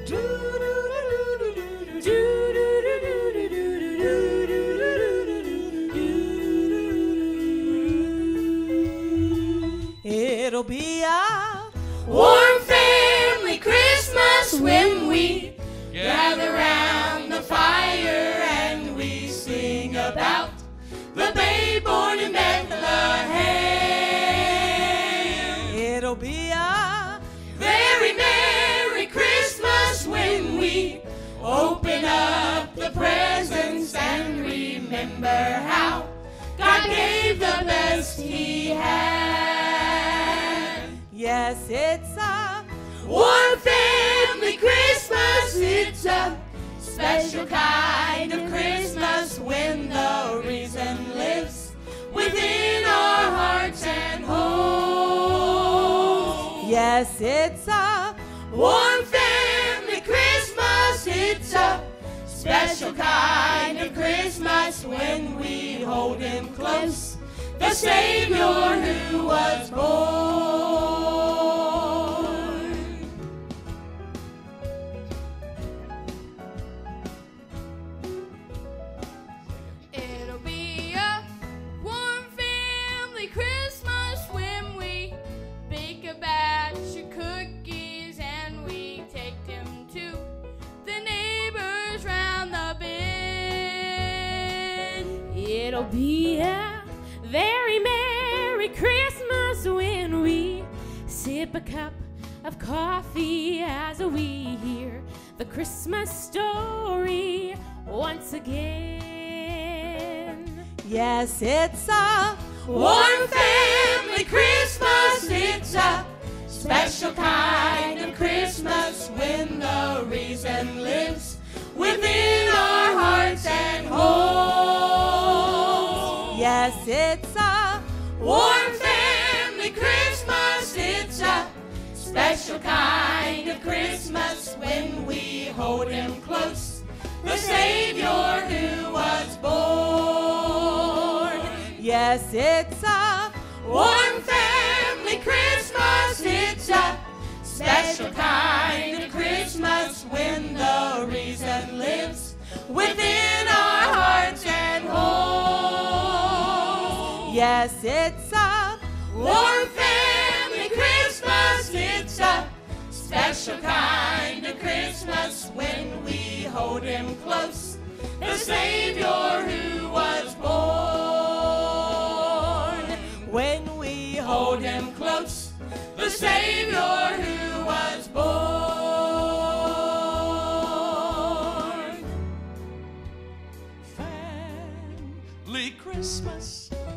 It'll be a warm family Christmas when we gather round the fire and we sing about the babe born in Bethlehem. It'll be a very merry Christmas when we open up the presents and remember how God gave the best He had. Yes, it's a warm family Christmas. It's a special kind of Christmas when the reason lives within our hearts and homes. Yes, it's a warm family Christmas. It's a special kind of Christmas when we hold Him close, the Savior who was born. It'll be a warm family Christmas when we bake a batch of cookies and we take them to the neighbors round the bend. It'll be a very merry Christmas when we sip a cup of coffee as we hear the Christmas story once again. Yes, it's a warm family Christmas. It's a special kind of Christmas when the reason lives within our hearts and homes. Yes, it's a warm family Christmas. It's a special kind of Christmas when we hold Him close, the Savior who was born. Yes, it's a warm family Christmas. It's a special kind of Christmas when the reason lives within our hearts and homes. Yes, it's a warm family Christmas. It's a special kind of Christmas when we hold Him close, the Savior who was born. when we Hold Him close, the Savior who was born. Family Christmas.